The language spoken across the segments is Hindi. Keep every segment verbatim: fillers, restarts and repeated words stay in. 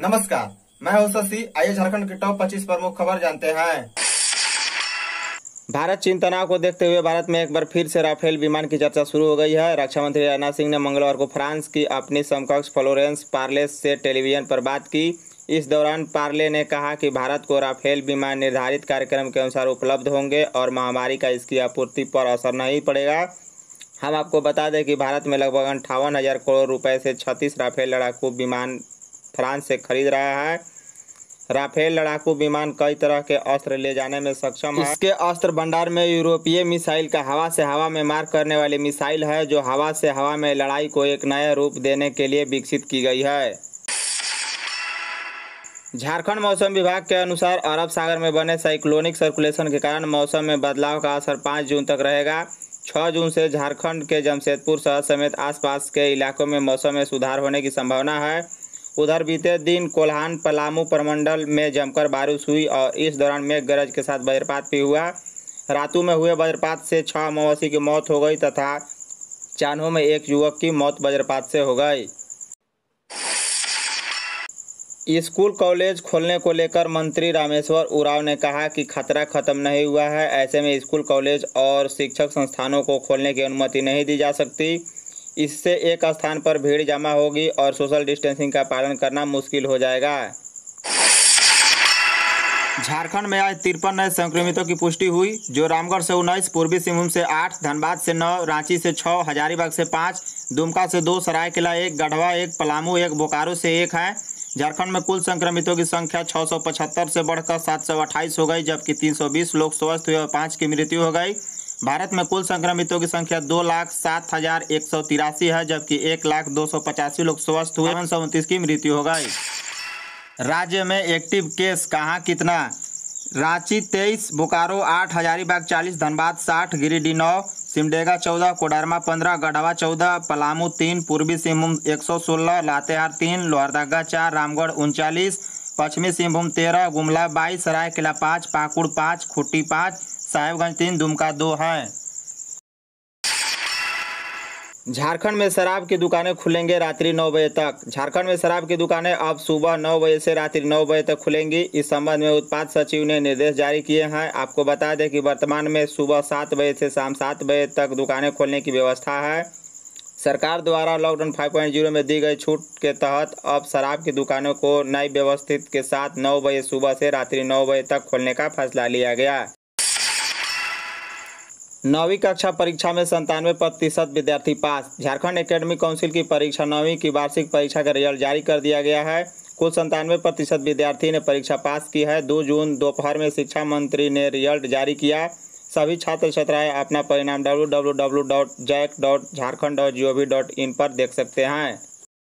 नमस्कार, मैं हूं शशि। आइए झारखंड की टॉप पच्चीस प्रमुख खबर जानते हैं। भारत चीन तनाव को देखते हुए भारत में एक बार फिर से राफेल विमान की चर्चा शुरू हो गई है। रक्षा मंत्री राजनाथ सिंह ने मंगलवार को फ्रांस की अपनी समकक्ष फ्लोरेंस पार्ले से टेलीविजन पर बात की। इस दौरान पार्ले ने कहा कि भारत को राफेल विमान निर्धारित कार्यक्रम के अनुसार उपलब्ध होंगे और महामारी का इसकी आपूर्ति पर असर नहीं पड़ेगा। हम आपको बता दें कि भारत में लगभग अंठावन हजार करोड़ रुपए से छत्तीस राफेल लड़ाकू विमान फ्रांस से खरीद रहा है। राफेल लड़ाकू विमान कई तरह के अस्त्र ले जाने में सक्षम है। इसके अस्त्र भंडार में यूरोपीय मिसाइल का हवा से हवा में मार करने वाली मिसाइल है, जो हवा से हवा में लड़ाई को एक नया रूप देने के लिए विकसित की गई है। झारखंड मौसम विभाग के अनुसार अरब सागर में बने साइक्लोनिक सर्कुलेशन के कारण मौसम में बदलाव का असर पाँच जून तक रहेगा। छह जून से झारखंड के जमशेदपुर शहर समेत आसपास के इलाकों में मौसम में सुधार होने की संभावना है। उधर बीते दिन कोल्हान पलामू प्रमंडल में जमकर बारिश हुई और इस दौरान मेघ गरज के साथ वज्रपात भी हुआ। रातू में हुए वज्रपात से छह मवेशी की मौत हो गई तथा चान्हो में एक युवक की मौत वज्रपात से हो गई। स्कूल कॉलेज खोलने को लेकर मंत्री रामेश्वर उरांव ने कहा कि खतरा खत्म नहीं हुआ है। ऐसे में स्कूल कॉलेज और शिक्षक संस्थानों को खोलने की अनुमति नहीं दी जा सकती। इससे एक स्थान पर भीड़ जमा होगी और सोशल डिस्टेंसिंग का पालन करना मुश्किल हो जाएगा। झारखंड में आज तिरपन नए संक्रमितों की पुष्टि हुई, जो रामगढ़ से उन्नीस, पूर्वी सिंहभूम से आठ, धनबाद से नौ, रांची से छः, हजारीबाग से पाँच, दुमका से दो, सरायकेला एक, गढ़वा एक, पलामू एक, बोकारो से एक है। झारखंड में कुल संक्रमितों की संख्या छः सौ पचहत्तर से बढ़कर सात सौ अट्ठाईस हो गई, जबकि तीन सौ बीस लोग स्वस्थ हुए और पाँच की मृत्यु हो गई। भारत में कुल संक्रमितों की संख्या दो लाख सात हजार एक सौ तिरासी है, जबकि एक लाख दो सौ पचासी लोग स्वस्थ हुए, पाँच सौ उनतीस की मृत्यु हो गई। राज्य में एक्टिव केस कहाँ कितना? रांची तेईस, बोकारो आठ, हजारीबाग चालीस, धनबाद साठ, गिरिडीह नौ, सिमडेगा चौदह, कोडरमा पंद्रह, गढ़वा चौदह, पलामू तीन, पूर्वी सिंहभूम एक सौ सोलह, लातेहार तीन, लोहरदगा चार, रामगढ़ उनचालीस, पश्चिमी सिंहभूम तेरह, गुमला बाईस, सरायकेला पाँच, पाकुड़ पाँच, खूंटी पाँच, साहेबगंज तीन, दुमका दो हैं। झारखंड में शराब की दुकानें खुलेंगे रात्रि नौ बजे तक। झारखंड में शराब की दुकानें अब सुबह नौ बजे से रात्रि नौ बजे तक खुलेंगी। इस संबंध में उत्पाद सचिव ने निर्देश जारी किए हैं। आपको बता दें कि वर्तमान में सुबह सात बजे से शाम सात बजे तक दुकानें खोलने की व्यवस्था है। सरकार द्वारा लॉकडाउन फाइव पॉइंट ज़ीरो में दी गई छूट के तहत अब शराब की दुकानों को नई व्यवस्था के साथ नौ बजे सुबह से रात्रि नौ बजे तक खोलने का फैसला लिया गया। नौवीं कक्षा परीक्षा में संतानवे प्रतिशत विद्यार्थी पास। झारखंड एकेडमिक काउंसिल की परीक्षा नौवीं की वार्षिक परीक्षा का रिजल्ट जारी कर दिया गया है। कुल संतानवे प्रतिशत विद्यार्थी ने परीक्षा पास की है। दो जून दोपहर में शिक्षा मंत्री ने रिजल्ट जारी किया। सभी छात्र छात्राएं अपना परिणाम W W W dot JAC dot Jharkhand dot G O V dot in पर देख सकते हैं।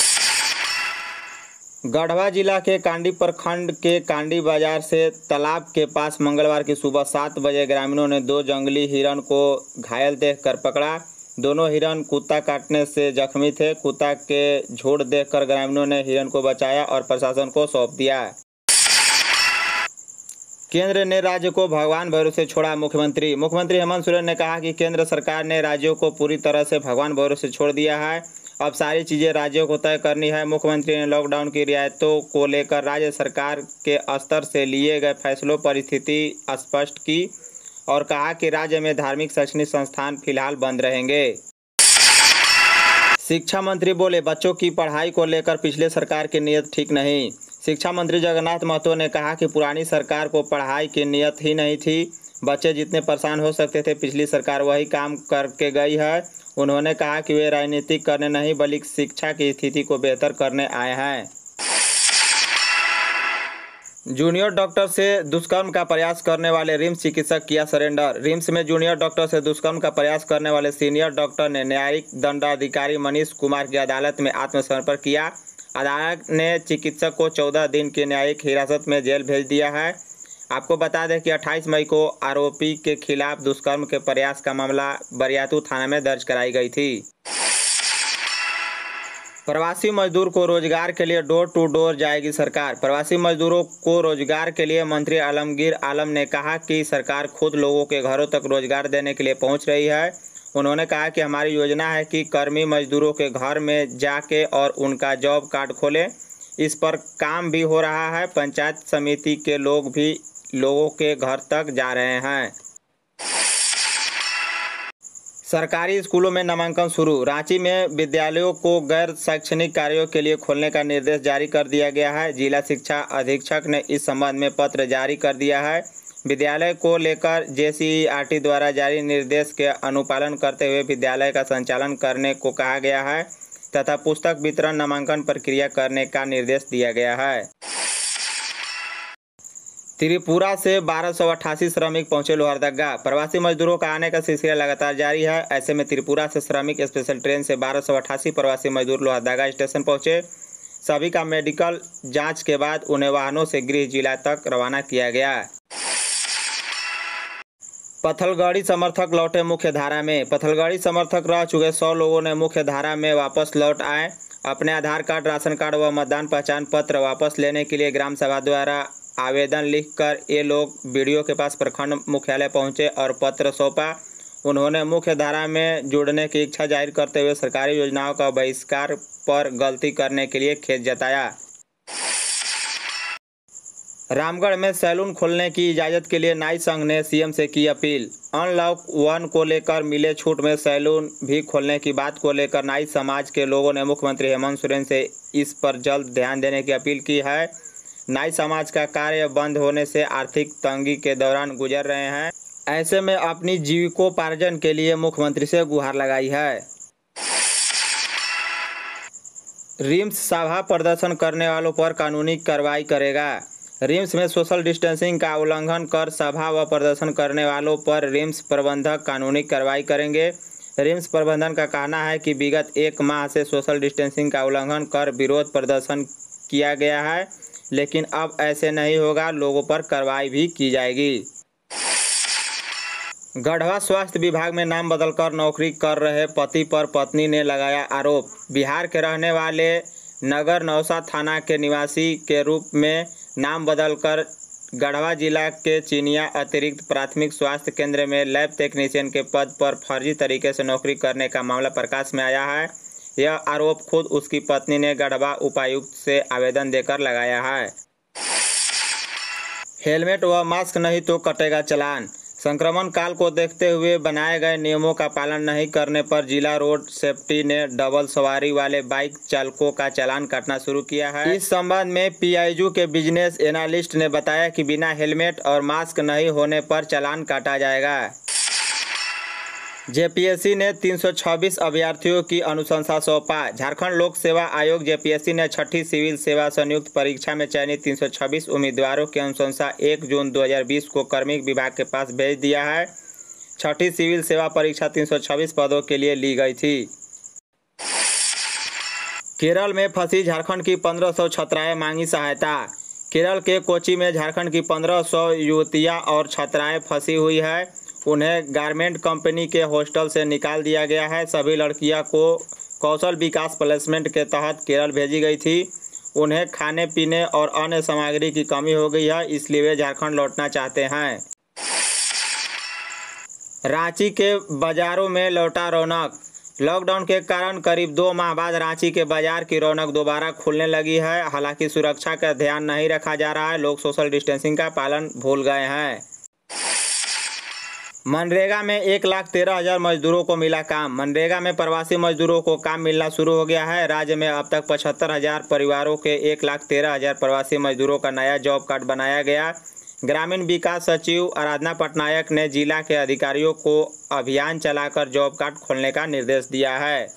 गढ़वा जिला के कांडी प्रखंड के कांडी बाजार से तालाब के पास मंगलवार की सुबह सात बजे ग्रामीणों ने दो जंगली हिरण को घायल देखकर पकड़ा। दोनों हिरण कुत्ता काटने से जख्मी थे। कुत्ता के झुंड देखकर ग्रामीणों ने हिरण को बचाया और प्रशासन को सौंप दिया। केंद्र ने राज्य को भगवान भरोसे छोड़ा। मुख्यमंत्री मुख्यमंत्री हेमंत सोरेन ने कहा कि केंद्र सरकार ने राज्यों को पूरी तरह से भगवान भरोसे छोड़ दिया है। अब सारी चीज़ें राज्यों को तय करनी है। मुख्यमंत्री ने लॉकडाउन की रियायतों को लेकर राज्य सरकार के स्तर से लिए गए फैसलों पर स्थिति स्पष्ट की और कहा कि राज्य में धार्मिक शैक्षणिक संस्थान फिलहाल बंद रहेंगे। शिक्षा मंत्री बोले, बच्चों की पढ़ाई को लेकर पिछले सरकार की नीयत ठीक नहीं। शिक्षा मंत्री जगन्नाथ महतो ने कहा कि पुरानी सरकार को पढ़ाई की नीयत ही नहीं थी। बच्चे जितने परेशान हो सकते थे, पिछली सरकार वही काम करके गई है। उन्होंने कहा कि वे राजनीति करने नहीं बल्कि शिक्षा की स्थिति को बेहतर करने आए हैं। जूनियर डॉक्टर से दुष्कर्म का प्रयास करने वाले रिम्स चिकित्सक किया सरेंडर। रिम्स में जूनियर डॉक्टर से दुष्कर्म का प्रयास करने वाले सीनियर डॉक्टर ने न्यायिक दंडाधिकारी मनीष कुमार की अदालत में आत्मसमर्पण किया। अदालत ने चिकित्सक को चौदह दिन की न्यायिक हिरासत में जेल भेज दिया है। आपको बता दें कि अट्ठाईस मई को आरोपी के खिलाफ दुष्कर्म के प्रयास का मामला बरियातू थाना में दर्ज कराई गई थी। प्रवासी मजदूर को रोजगार के लिए डोर टू डोर जाएगी सरकार। प्रवासी मजदूरों को रोजगार के लिए मंत्री आलमगीर आलम ने कहा कि सरकार खुद लोगों के घरों तक रोजगार देने के लिए पहुंच रही है। उन्होंने कहा कि हमारी योजना है कि कर्मी मजदूरों के घर में जाके और उनका जॉब कार्ड खोलें। इस पर काम भी हो रहा है। पंचायत समिति के लोग भी लोगों के घर तक जा रहे हैं। सरकारी स्कूलों में नामांकन शुरू। रांची में विद्यालयों को गैर शैक्षणिक कार्यों के लिए खोलने का निर्देश जारी कर दिया गया है। जिला शिक्षा अधीक्षक ने इस संबंध में पत्र जारी कर दिया है। विद्यालय को लेकर जेसीईआरटी द्वारा जारी निर्देश के अनुपालन करते हुए विद्यालय का संचालन करने को कहा गया है तथा पुस्तक वितरण नामांकन प्रक्रिया करने का निर्देश दिया गया है। त्रिपुरा से बारह सौ अट्ठासी श्रमिक पहुंचे लोहरदगा। प्रवासी मजदूरों का आने का सिलसिला लगातार जारी है। ऐसे में त्रिपुरा से श्रमिक स्पेशल ट्रेन से बारह सौ अट्ठासी प्रवासी मजदूर लोहरदगा स्टेशन पहुंचे। सभी का मेडिकल जांच के बाद उन्हें वाहनों से गृह जिला तक रवाना किया गया। पत्थलगड़ी समर्थक लौटे मुख्य धारा में। पत्थलगड़ी समर्थक रह चुके सौ लोगों ने मुख्य धारा में वापस लौट आए। अपने आधार कार्ड, राशन कार्ड व मतदान पहचान पत्र वापस लेने के लिए ग्राम सभा द्वारा आवेदन लिखकर ये लोग बीडीओ के पास प्रखंड मुख्यालय पहुंचे और पत्र सौंपा। उन्होंने मुख्य धारा में जुड़ने की इच्छा जाहिर करते हुए सरकारी योजनाओं का बहिष्कार पर गलती करने के लिए खेद जताया। रामगढ़ में सैलून खोलने की इजाज़त के लिए नाई संघ ने सीएम से की अपील। अनलॉक वन को लेकर मिले छूट में सैलून भी खोलने की बात को लेकर नाई समाज के लोगों ने मुख्यमंत्री हेमंत सोरेन से इस पर जल्द ध्यान देने की अपील की है। नाई समाज का कार्य बंद होने से आर्थिक तंगी के दौरान गुजर रहे हैं। ऐसे में अपनी जीविकोपार्जन के लिए मुख्यमंत्री से गुहार लगाई है। रिम्स सभा प्रदर्शन करने वालों पर कानूनी कार्रवाई करेगा। रिम्स में सोशल डिस्टेंसिंग का उल्लंघन कर सभा व प्रदर्शन करने वालों पर रिम्स प्रबंधक कानूनी कार्रवाई करेंगे। रिम्स प्रबंधन का कहना है कि विगत एक माह से सोशल डिस्टेंसिंग का उल्लंघन कर विरोध प्रदर्शन किया गया है, लेकिन अब ऐसे नहीं होगा, लोगों पर कार्रवाई भी की जाएगी। गढ़वा स्वास्थ्य विभाग में नाम बदलकर नौकरी कर रहे पति पर पत्नी ने लगाया आरोप। बिहार के रहने वाले नगर नौसा थाना के निवासी के रूप में नाम बदलकर गढ़वा जिला के चिनिया अतिरिक्त प्राथमिक स्वास्थ्य केंद्र में लैब टेक्नीशियन के पद पर फर्जी तरीके से नौकरी करने का मामला प्रकाश में आया है। यह आरोप खुद उसकी पत्नी ने गढ़वा उपायुक्त से आवेदन देकर लगाया है। हेलमेट व मास्क नहीं तो कटेगा चालान। संक्रमण काल को देखते हुए बनाए गए नियमों का पालन नहीं करने पर जिला रोड सेफ्टी ने डबल सवारी वाले बाइक चालकों का चालान काटना शुरू किया है। इस संबंध में पीआईजू के बिजनेस एनालिस्ट ने बताया कि बिना हेलमेट और मास्क नहीं होने पर चालान काटा जाएगा। जेपीएससी ने तीन सौ छब्बीस अभ्यर्थियों की अनुशंसा सौंपा। झारखंड लोक सेवा आयोग जेपीएससी ने छठी सिविल सेवा संयुक्त परीक्षा में चयनित तीन सौ छब्बीस उम्मीदवारों की अनुशंसा एक जून दो हज़ार बीस को कार्मिक विभाग के पास भेज दिया है। छठी सिविल सेवा परीक्षा तीन सौ छब्बीस पदों के लिए ली गई थी। केरल में फंसी झारखंड की पंद्रह सौ छात्राएं मांगी सहायता। केरल के कोच्चि में झारखंड की पंद्रह सौ युवतियां और छात्राएं फंसी हुई है। उन्हें गारमेंट कंपनी के हॉस्टल से निकाल दिया गया है। सभी लड़कियां को कौशल विकास प्लेसमेंट के तहत केरल भेजी गई थी। उन्हें खाने पीने और अन्य सामग्री की कमी हो गई है, इसलिए वे झारखंड लौटना चाहते हैं। रांची के बाजारों में लौटा रौनक। लॉकडाउन के कारण करीब दो माह बाद रांची के बाजार की रौनक दोबारा खुलने लगी है। हालांकि सुरक्षा का ध्यान नहीं रखा जा रहा है, लोग सोशल डिस्टेंसिंग का पालन भूल गए हैं। मनरेगा में एक लाख तेरह हजार मजदूरों को मिला काम। मनरेगा में प्रवासी मजदूरों को काम मिलना शुरू हो गया है। राज्य में अब तक पचहत्तर हजार परिवारों के एक लाख तेरह हजार प्रवासी मजदूरों का नया जॉब कार्ड बनाया गया। ग्रामीण विकास सचिव आराधना पटनायक ने जिला के अधिकारियों को अभियान चलाकर जॉब कार्ड खोलने का निर्देश दिया है।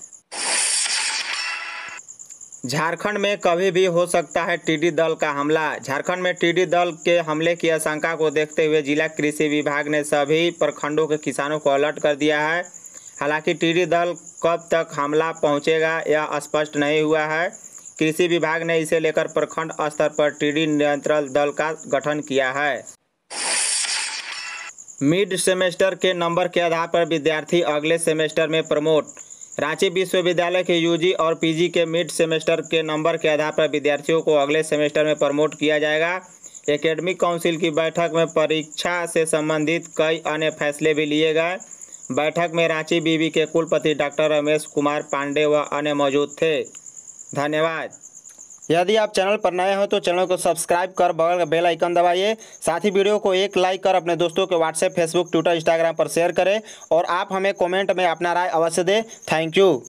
झारखंड में कभी भी हो सकता है टिड्डी दल का हमला। झारखंड में टिड्डी दल के हमले की आशंका को देखते हुए जिला कृषि विभाग ने सभी प्रखंडों के किसानों को अलर्ट कर दिया है। हालांकि टिड्डी दल कब तक हमला पहुंचेगा यह स्पष्ट नहीं हुआ है। कृषि विभाग ने इसे लेकर प्रखंड स्तर पर टिड्डी नियंत्रण दल का गठन किया है। मिड सेमेस्टर के नंबर के आधार पर विद्यार्थी अगले सेमेस्टर में प्रमोट। रांची विश्वविद्यालय के यूजी और पीजी के मिड सेमेस्टर के नंबर के आधार पर विद्यार्थियों को अगले सेमेस्टर में प्रमोट किया जाएगा। एकेडमिक काउंसिल की बैठक में परीक्षा से संबंधित कई अन्य फैसले भी लिए गए। बैठक में रांची विवि के कुलपति डॉक्टर रमेश कुमार पांडे व अन्य मौजूद थे। धन्यवाद। यदि आप चैनल पर नए हो तो चैनल को सब्सक्राइब कर बगल का बेल आइकन दबाइए। साथ ही वीडियो को एक लाइक कर अपने दोस्तों के व्हाट्सएप, फेसबुक, ट्विटर, इंस्टाग्राम पर शेयर करें और आप हमें कमेंट में अपना राय अवश्य दें। Thank you.